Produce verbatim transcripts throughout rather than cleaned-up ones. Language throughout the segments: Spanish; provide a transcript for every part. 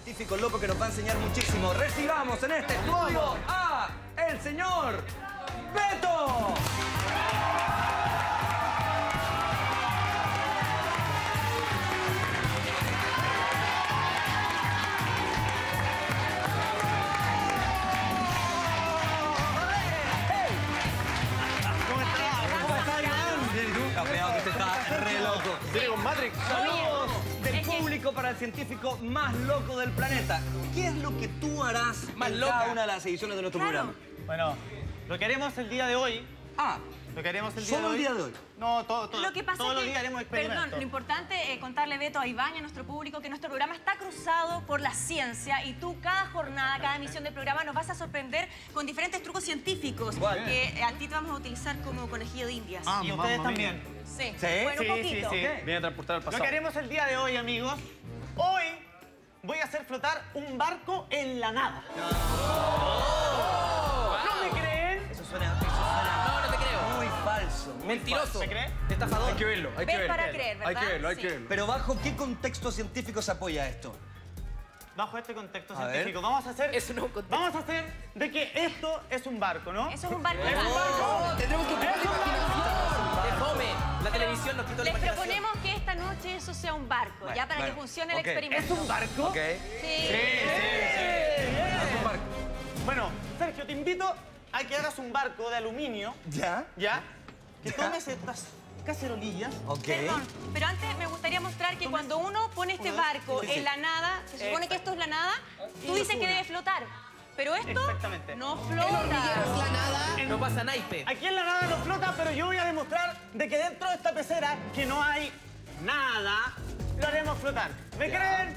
científico loco que nos va a enseñar muchísimo. Recibamos en este estudio a el señor Beto. Campeón, que usted está re loco. Digo, Matrix. Saludos del público para el científico más loco del planeta. ¿Qué es lo que tú harás Más en loca. cada una de las ediciones de nuestro Claro. programa? Bueno, lo que haremos el día de hoy... Ah, Lo que haremos el día ¿solo de hoy... el día de hoy? No, todo, todo. Lo que pasa todos es los que, días haremos experimentos. perdón, lo importante es contarle, Beto, a Iván y a nuestro público que nuestro programa está cruzado por la ciencia y tú cada jornada, cada emisión del programa nos vas a sorprender con diferentes trucos científicos ¿Cuál? que a ti te vamos a utilizar como conejillo de indias. Ah, y ustedes también. Sí. ¿Sí? Bueno, Sí, un sí, poquito. sí. Ok. Viene a transportar al Lo pasado. que haremos el día de hoy, amigos, hoy voy a hacer flotar un barco en la nada. ¿No me creen? Eso suena, eso suena No, no te creo. muy falso. muy Mentiroso. falso. ¿Me cree? Estafador. Hay que verlo, hay que Ver verlo. para creer, ¿verdad? Hay que verlo, hay Sí. que verlo. Pero ¿bajo qué contexto científico se apoya esto? Bajo este contexto A ver. científico, vamos a hacer... Eso no es un contexto. Vamos a hacer de que esto es un barco, ¿no? Eso es un barco. ¡Es un barco! Tendremos que ocupar la imaginación. ¡Qué fome! La televisión nos quitó la Les imaginación. proponemos que esta noche eso sea un barco, Bueno, ya para bueno, que funcione ok. el experimento. ¿Es un barco? Ok. Sí. Es un barco. Bueno, Sergio, te invito a que hagas un barco de aluminio, ¿Ya? ¿ya? Que Ya. tomes estas cacerolillas. Ok. Perdón, pero antes me gustaría mostrar que cuando uno pone este barco Sí, sí, sí. en la nada, se supone que esto es la nada, tú dices que debe flotar. Pero esto Exactamente. no flota. No pasa naipe. Aquí en la nada no flota, pero yo voy a demostrar de que dentro de esta pecera, que no hay nada, lo haremos flotar. ¿Me creen?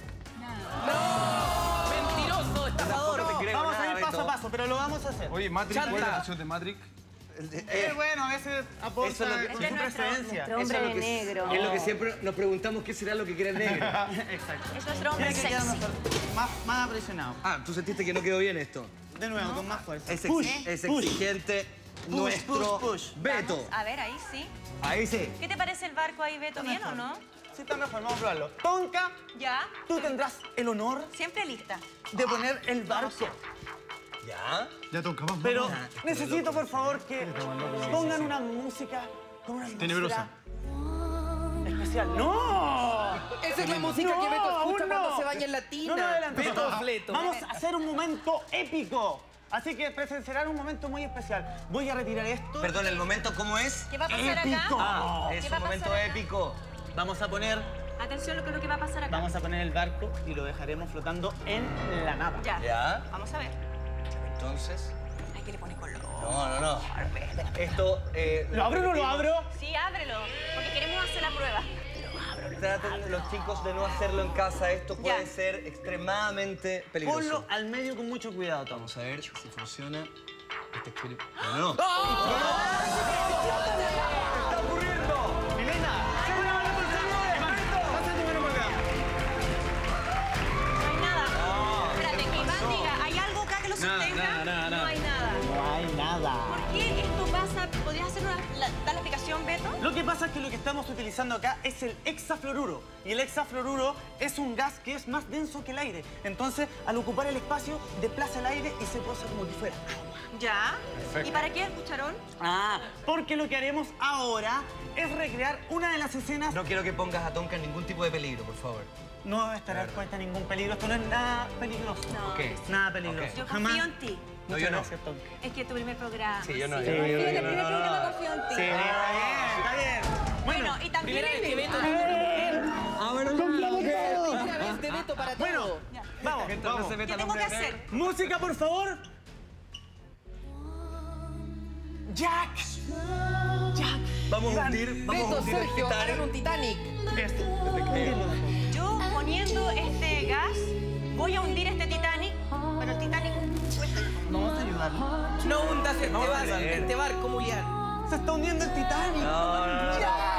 Mentiroso, estafador. No te creo Vamos nada, a ir paso Beto. a paso, pero lo vamos a hacer. Oye, Matrix, Chanta. ¿cuál es la canción de Matrix? Eh, Eh, bueno, a veces aporta Eso es lo que- con Este su es nuestro- preferencia. nuestro hombre eso es de lo que- negro. Es lo que siempre nos preguntamos qué será lo que quiere el negro. Exacto. Es nuestro hombre Tiene que quedar sexy. mejor, más, más apresionado. Ah, ¿tú sentiste que no quedó bien esto? De nuevo, con más fuerza. Es, ex- Push, es push. exigente Push, nuestro push, push. Beto. Vamos a ver, ahí sí. Ahí sí. ¿Qué te parece el barco ahí, Beto? ¿Bien o no? Sí, está mejor, vamos a probarlo. Tonka, Ya. tú tendrás el honor Siempre lista. de poner el barco. ¿Ya? Ya toca, vamos. Pero Ah, necesito, por favor, que pongan una música con una Tenebrosa. atmósfera especial. ¡No! Esa es la música No, que Beto aún escucha no. cuando se baña en la tina. No, no, adelante. Beto Fleto. Vamos a hacer un momento épico. Así que presenciarán un momento muy especial. Voy a retirar esto. Perdón, ¿el momento cómo es? ¿Qué va a pasar acá? Épico. Ah, es ¿Qué un va a momento pasar acá? épico. Vamos a poner, Atención lo que es lo que va a pasar acá. vamos a poner el barco y lo dejaremos flotando en la nada. Ya. ¿Ya? Vamos a ver. Entonces... Ay, que le pone color. No, no, no. Esto... Eh, ¿Lo abro o no lo abro? Sí, ábrelo, porque queremos hacer la prueba. Traten los chicos de no hacerlo en casa. Esto puede Ya. ser extremadamente peligroso. Ponlo al medio con mucho cuidado, Tom. Vamos a ver si funciona. Este experimento. No. ¡Está ocurriendo! ¡Milena! ¡Segura mano por favor! ¡Pasa tu mano por acá! No hay nada. Espérate, que Iván diga, ¿hay algo acá que lo sostenga? nada, nada, No nada. hay nada. No hay nada. ¿Por qué esto pasa? ¿Podrías hacer una, la, dar la explicación, Beto? Lo que pasa es que lo que estamos utilizando acá es el hexafluoruro. Y el hexafluoruro es un gas que es más denso que el aire. Entonces, al ocupar el espacio, desplaza el aire y se posa como que fuera agua. Ya. ¿Y para qué el cucharón? Ah, porque lo que haremos ahora es recrear una de las escenas... No quiero que pongas a Tonka en ningún tipo de peligro, por favor. No estará expuesta a ningún peligro. Esto no es nada peligroso. No. Ok. Nada peligroso. Ok. Yo Jamás. confío en ti. No, Muchas yo no. gracias, Tonka. Es que tu primer programa. Sí, yo no. Sí, yo no, yo no, confío en yo el no. primer programa, confío en ti. Sí, está bien, está bien. Bueno, y también Primera vez que el... Beto tiene una mujer. Primera vez de Beto para Bueno, todo. vamos. Entonces, ¿Qué Beto, tengo que hombre, hacer? Música, por favor. Jack. Jack. Vamos a hundir, vamos a Beto, hundir el Sergio, Titanic. hagan un Titanic. Este. Yo poniendo este gas voy a hundir este Titanic, pero el Titanic Vamos a ayudarlo. No hundas este Vamos a barco, ver. este barco, Julián. Se está hundiendo el Titanic. No, no, no, no.